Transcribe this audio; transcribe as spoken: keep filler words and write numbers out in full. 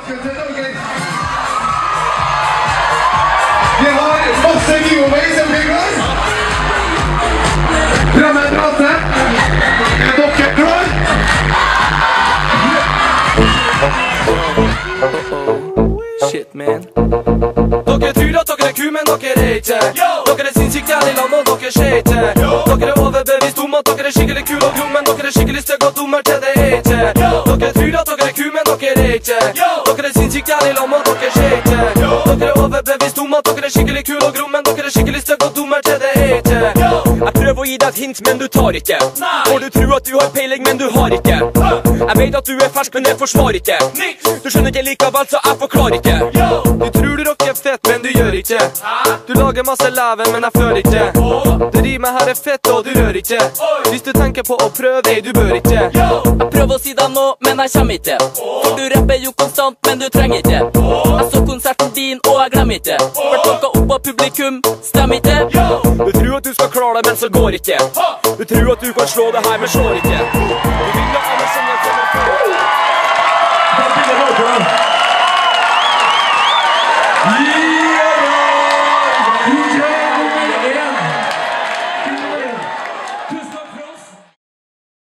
Vi har masse giveaways som blir klar. Drømmedrasse. Er dere klar? Shit, man. Dere tror at dere er ku, men dere er ikke. Dere er sinnssykt jævlig land, og dere skjeiter. Dere er overbevist om at dere er skikkelig kul og grom, men dere er skikkelig stygg og dummer til det er ikke. Dere tror at dere er ku, men dere er ikke. Dere er sinnssykt jævlig land, og dere skjeiter. Dere er overbevist om at dere er skikkelig kul og grom, men dere er skikkelig stygg og dummer til det er ikke. Jeg prøver å gi deg et hint, men du tar ikke. For du tror at du har peiling, men du har ikke. Jeg vet at du er fersk, men det forsvarer ikke. Du skjønner ikke likevel, så jeg forklarer ikke. Du tror du rocker fett, men du gjør ikke. Du lager masse leven, men jeg føler ikke. Det rimet her er fett, og du rør ikke. Hvis du tenker på å prøve, ei, du bør ikke. Jeg prøver å si det nå, men jeg kommer ikke. For du rapper jo konstant, men du trenger ikke. Jeg så konserten din, og jeg glemmer ikke. For klokka opp av publikum, stemmer ikke. Du tror at du skal klare det, men så går ikke. Du tror at du kan slå det her, men slår ikke. Du vil